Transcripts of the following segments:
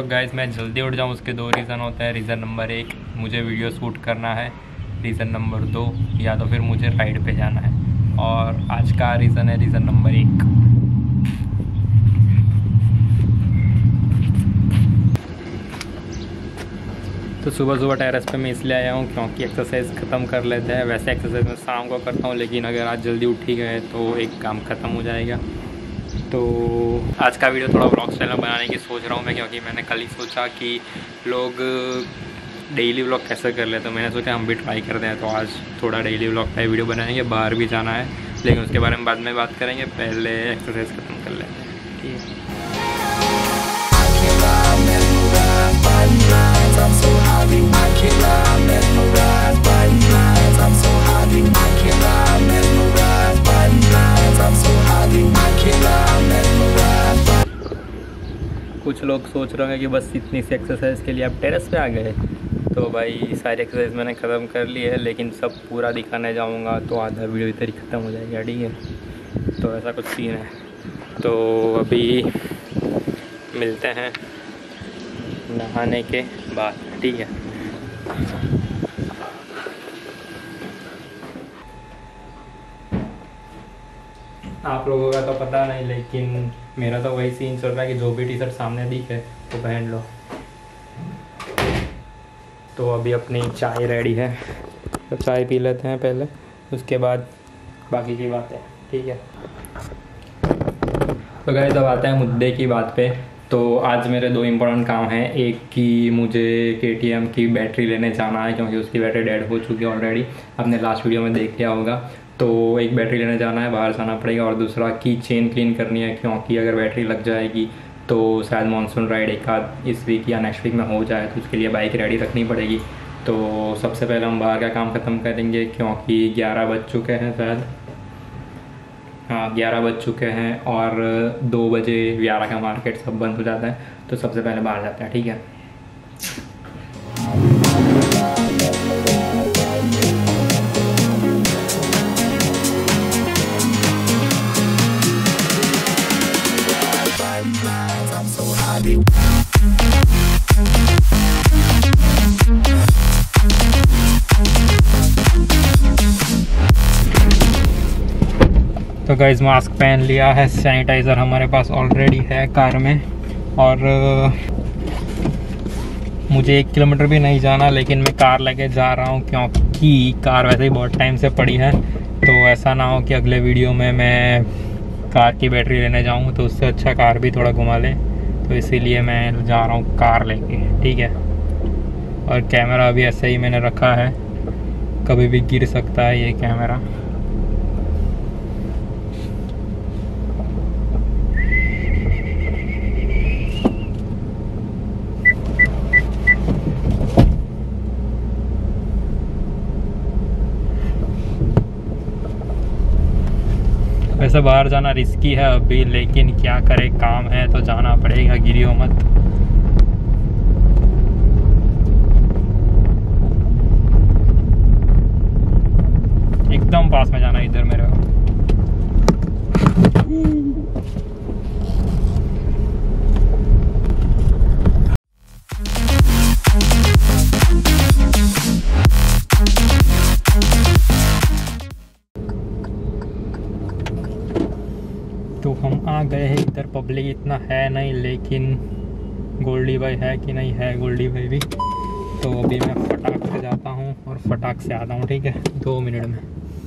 Guys मैं जल्दी उठ जाऊँ उसके दो रीज़न होते हैं। रीज़न नंबर 1 मुझे वीडियो शूट करना है, रीज़न नंबर 2 या तो फिर मुझे राइड पे जाना है। और आज का रीज़न है रीज़न नंबर 1। तो सुबह सुबह टेरेस पे मैं इसलिए आया हूँ क्योंकि एक्सरसाइज ख़त्म कर लेते हैं। वैसे एक्सरसाइज मैं शाम को करता हूँ, लेकिन अगर आज जल्दी उठ ही गए तो एक काम ख़त्म हो जाएगा। तो आज का वीडियो थोड़ा व्लॉग स्टाइल में बनाने की सोच रहा हूँ मैं, क्योंकि मैंने कल ही सोचा कि लोग डेली व्लॉग कैसे कर लेते, तो मैंने सोचा हम भी ट्राई करते हैं। तो आज थोड़ा डेली व्लॉग का वीडियो बनाएंगे। बाहर भी जाना है, लेकिन उसके बारे में बाद में बात करेंगे। पहले एक्सरसाइज ख़त्म कर लेते हैं, ठीक है। कुछ लोग सोच रहे हैं कि बस इतनी सी एक्सरसाइज के लिए आप टेरेस पे आ गए। तो भाई सारी एक्सरसाइज मैंने ख़त्म कर ली है, लेकिन सब पूरा दिखाने जाऊंगा तो आधा वीडियो इधर ही ख़त्म हो जाएगा, ठीक है। तो ऐसा कुछ सीन है। तो अभी मिलते हैं नहाने के बाद, ठीक है। आप लोगों का तो पता नहीं, लेकिन मेरा तो वही सीन चल रहा है कि जो भी टी शर्ट सामने दिखे तो पहन लो। तो अभी अपनी चाय रेडी है, तो चाय पी लेते हैं पहले, उसके बाद बाकी की बातें, ठीक है। तो गाइस अब आते हैं मुद्दे की बात पे। तो आज मेरे दो इम्पोर्टेंट काम हैं। एक कि मुझे KTM की बैटरी लेने जाना है, क्योंकि उसकी बैटरी डेड हो चुकी है ऑलरेडी, आपने लास्ट वीडियो में देख लिया होगा। तो एक बैटरी लेने जाना है, बाहर जाना पड़ेगा। और दूसरा की चेन क्लीन करनी है, क्योंकि अगर बैटरी लग जाएगी तो शायद मानसून राइड एक आध इस वीक या नेक्स्ट वीक में हो जाए, तो उसके लिए बाइक रेडी रखनी पड़ेगी। तो सबसे पहले हम बाहर का काम ख़त्म करेंगे, क्योंकि 11 बज चुके हैं शायद, हाँ 11 बज चुके हैं। और 2 बजे व्यारा का मार्केट सब बंद हो जाता है। तो सबसे पहले बाहर जाते हैं, ठीक है। तो गाइस मास्क पहन लिया है, सैनिटाइज़र हमारे पास ऑलरेडी है कार में। और मुझे 1 किलोमीटर भी नहीं जाना, लेकिन मैं कार लेके जा रहा हूँ, क्योंकि कार वैसे ही बहुत टाइम से पड़ी है। तो ऐसा ना हो कि अगले वीडियो में मैं कार की बैटरी लेने जाऊँ तो उससे अच्छा कार भी थोड़ा घुमा लें। तो इसीलिए मैं जा रहा हूँ कार लेके, ठीक है। और कैमरा भी ऐसे ही मैंने रखा है, कभी भी गिर सकता है ये कैमरा। वैसे बाहर जाना रिस्की है अभी, लेकिन क्या करे, काम है तो जाना पड़ेगा, गिरियो मत। एकदम पास में जाना इधर मेरे को। तो हम आ गए हैं इधर। पब्लिक इतना है नहीं, लेकिन गोल्डी भाई है कि नहीं है, गोल्डी भाई भी। तो अभी मैं फटाक से जाता हूँ और फटाक से आता हूँ, ठीक है, 2 मिनट में।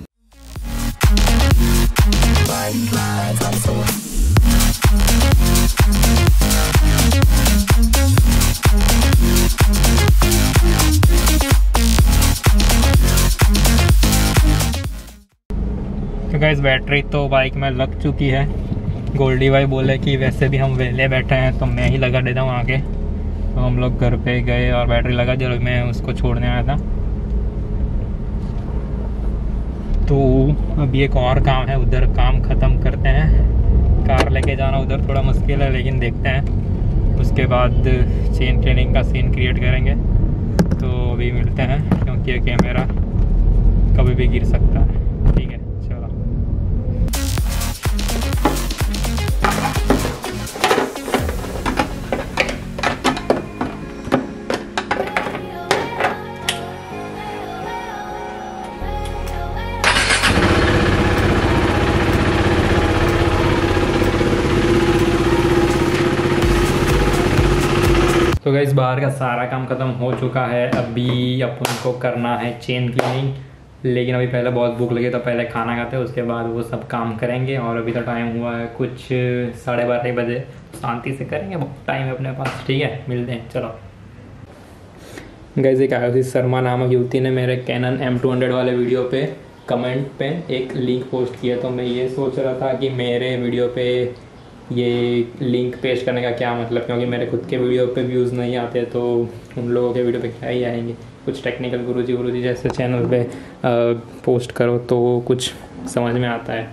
तो गाइस बैटरी तो बाइक में लग चुकी है। गोल्डी भाई बोले कि वैसे भी हम वेले बैठे हैं तो मैं ही लगा देता हूँ आगे। तो हम लोग घर पे गए और बैटरी लगा दी, और मैं उसको छोड़ने आया था। तो अभी एक और काम है, उधर काम ख़त्म करते हैं। कार लेके जाना उधर थोड़ा मुश्किल है, लेकिन देखते हैं। उसके बाद चेन क्लीनिंग का सीन क्रिएट करेंगे। तो अभी मिलते हैं, क्योंकि ये कैमरा कभी भी गिर सकता है, ठीक है। चलो बाहर का सारा काम ख़त्म हो चुका है। अभी अपन को करना है चेन क्लीनिंग, लेकिन अभी पहले बहुत भूख लगी तो पहले खाना खाते हैं, उसके बाद वो सब काम करेंगे। और अभी तो टाइम हुआ है कुछ 12:30 बजे, शांति से करेंगे, बहुत टाइम है अपने पास। ठीक है, मिलते हैं, चलो। गाइस, एक आयुषी शर्मा नामक युवती ने मेरे कैनन M200 वाले वीडियो पे कमेंट पे एक लिंक पोस्ट किया, तो मैं ये सोच रहा था कि मेरे वीडियो पे ये लिंक पेस्ट करने का क्या मतलब, क्योंकि मेरे खुद के वीडियो पे व्यूज़ नहीं आते तो उन लोगों के वीडियो पे क्या ही आएंगे। कुछ टेक्निकल गुरुजी जैसे चैनल पे पोस्ट करो तो कुछ समझ में आता है।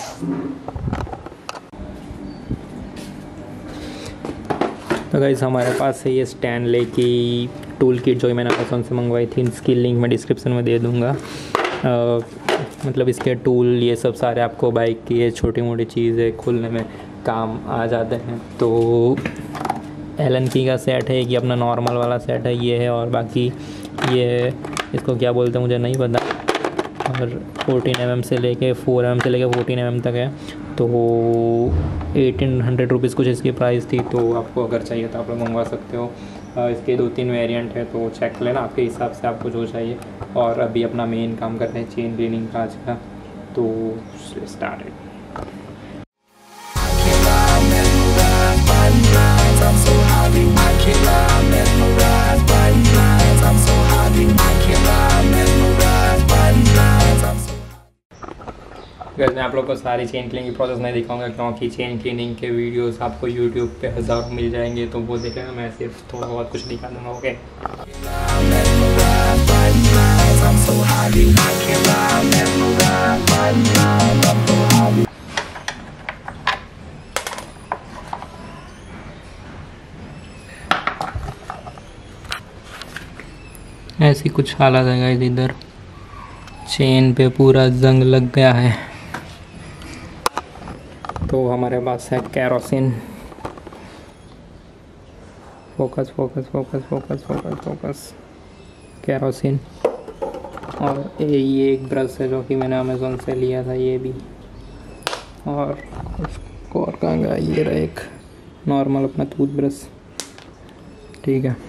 तो गाइस, हमारे पास है ये स्टैनले की टूल किट जो मैंने अमेज़न से मंगवाई थी। इसकी लिंक मैं डिस्क्रिप्शन में दे दूँगा। मतलब इसके टूल ये सब सारे आपको बाइक की ये छोटी मोटी चीज़ें खोलने में काम आ जाते हैं। तो एलन की का सेट है कि अपना नॉर्मल वाला सेट है ये है, और बाकी ये इसको क्या बोलते हैं मुझे नहीं पता। और 14 mm से लेके 4 mm से लेके 14 mm तक है। तो 1800 रुपीज़ कुछ इसकी प्राइस थी। तो आपको अगर चाहिए तो आप लोग मंगवा सकते हो। इसके 2-3 वेरिएंट है, तो चेक लेना आपके हिसाब से आपको जो चाहिए। और अभी अपना मेन काम करते हैं चेन क्लीनिंग का आज का। तो स्टार्टेड। गाइस, मैं आप लोग को सारी चेन क्लीनिंग की प्रोसेस नहीं दिखाऊंगा, क्योंकि चेन क्लीनिंग के वीडियोस आपको यूट्यूब पे हज़ारों मिल जाएंगे, तो वो देखेगा। मैं सिर्फ थोड़ा बहुत कुछ दिखा दूँगा। ओके, ऐसी कुछ हालत है गाइस। इधर चेन पे पूरा जंग लग गया है। तो हमारे पास है kerosene. Focus focus focus focus focus focus kerosene. और ये एक ब्रश है जो कि मैंने अमेज़ोन से लिया था, ये भी। और उसको और कहाँ, ये रहा एक नॉर्मल अपना टूथब्रश। ठीक है,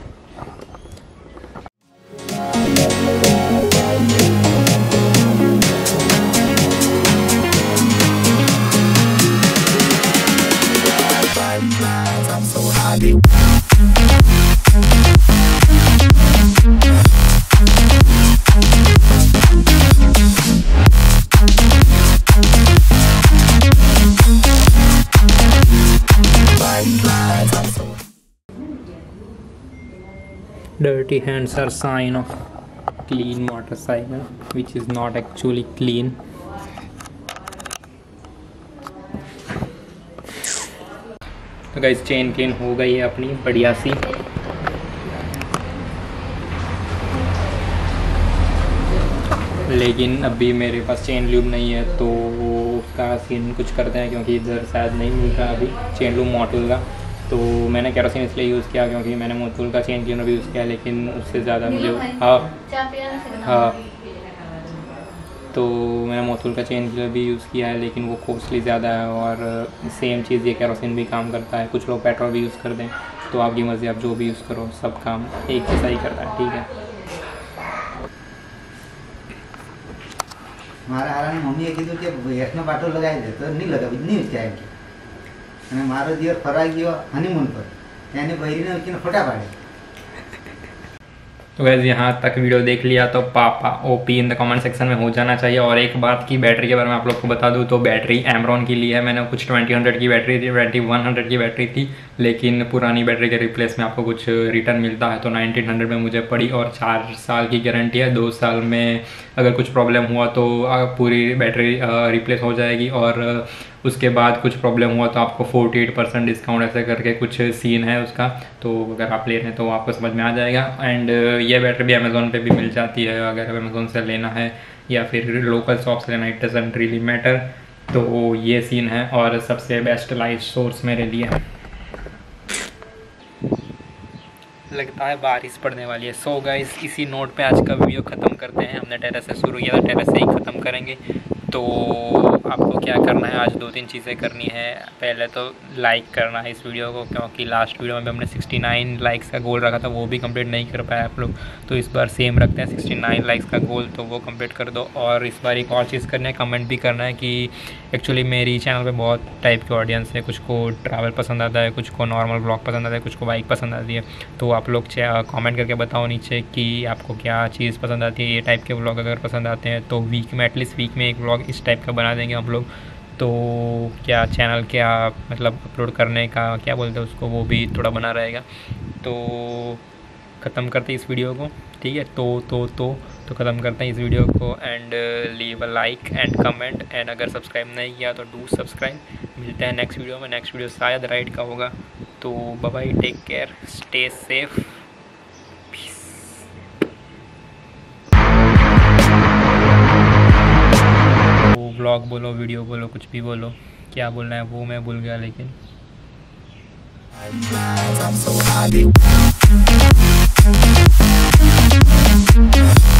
dirty hands are sign of clean motorcycle, which is not actually clean. तो गाइस, चेन क्लीन हो गई है अपनी बढ़िया सी। लेकिन अभी मेरे पास चेन लूब नहीं है, तो उसका सीन कुछ करते हैं, क्योंकि इधर शायद नहीं मिल रहा अभी चेन लूब मोटूल का। तो मैंने केरोसिन इसलिए यूज़ किया क्योंकि मैंने मोटूल का चेन क्लीनर भी यूज़ किया, लेकिन उससे ज़्यादा मुझे हाँ तो मैंने मोटूल का चेन क्लीनर भी यूज़ किया है, लेकिन वो कॉस्टली ज़्यादा है। और सेम चीज़ ये केरोसिन भी काम करता है। कुछ लोग पेट्रोल भी यूज़ करते हैं, तो आपकी मर्ज़ी, आप जो भी यूज़ करो, सब काम एक जैसा ही करता है। ठीक है, મારા હારાની મમ્મીએ કીધું કે એકનો બાટલો લગાવી દે, તો નહીં લગાવી, નહીં વિચાર કે. અને મારો દિયર ફરવા ગયો હનીમૂન પર, તેને બહેરીને ઉઠીને ફોટા પાડે. तो वैसे यहाँ तक वीडियो देख लिया तो पापा OP in the comment section में हो जाना चाहिए। और एक बात की बैटरी के बारे में आप लोग को बता दूँ, तो बैटरी एमरॉन की ली है मैंने। कुछ 2000 की बैटरी थी, 2100 की बैटरी थी, लेकिन पुरानी बैटरी के रिप्लेस में आपको कुछ रिटर्न मिलता है, तो 1900 में मुझे पड़ी। और 4 साल की गारंटी है। 2 साल में अगर कुछ प्रॉब्लम हुआ तो पूरी बैटरी रिप्लेस हो जाएगी। और उसके बाद कुछ प्रॉब्लम हुआ तो आपको 48% डिस्काउंट ऐसे करके कुछ सीन है उसका। तो अगर आप ले रहे हैं तो आपको समझ में आ जाएगा। एंड ये बैटरी भी अमेज़ोन पे भी मिल जाती है, अगर अमेज़ोन से लेना है या फिर लोकल शॉप से लेना, इट डजंट रियली मैटर। तो ये सीन है, और सबसे बेस्ट लाइट सोर्स मेरे लिए लगता है बारिश पड़ने वाली है। सो गाइस, इसी नोट पे आज का वीडियो ख़त्म करते हैं। हमने टेरेस से शुरू किया था, टेरेस से ही ख़त्म करेंगे। तो आपको क्या करना है, आज 2-3 चीज़ें करनी है। पहले तो लाइक करना है इस वीडियो को, क्योंकि लास्ट वीडियो में भी हमने 69 लाइक्स का गोल रखा था, वो भी कंप्लीट नहीं कर पाए आप लोग। तो इस बार सेम रखते हैं 69 लाइक्स का गोल, तो वो कंप्लीट कर दो। और इस बार एक और चीज़ करना है, कमेंट भी करना है कि एक्चुअली मेरी चैनल पे बहुत टाइप के ऑडियंस है, कुछ को ट्रैवल पसंद आता है, कुछ को नॉर्मल ब्लॉग पसंद आता है, कुछ को बाइक पसंद आती है। तो आप लोग कमेंट करके बताओ नीचे कि आपको क्या चीज़ पसंद आती है। ये टाइप के ब्लॉग अगर पसंद आते हैं तो वीक में एटलीस्ट वीक में एक ब्लॉग इस टाइप का बना देंगे हम लोग। तो क्या चैनल क्या मतलब अपलोड करने का क्या बोलते हैं उसको, वो भी थोड़ा बना रहेगा। तो ख़त्म करते हैं इस वीडियो को, ठीक है। तो ख़त्म करते हैं इस वीडियो को and leave a like and comment, and अगर सब्सक्राइब नहीं किया तो डू सब्सक्राइब। मिलते हैं नेक्स्ट वीडियो में। नेक्स्ट वीडियो शायद राइड का होगा। तो bye bye, take care, stay safe. Blog बोलो, वीडियो बोलो, कुछ भी बोलो, क्या बोलना है वो मैं भूल गया लेकिन I'm so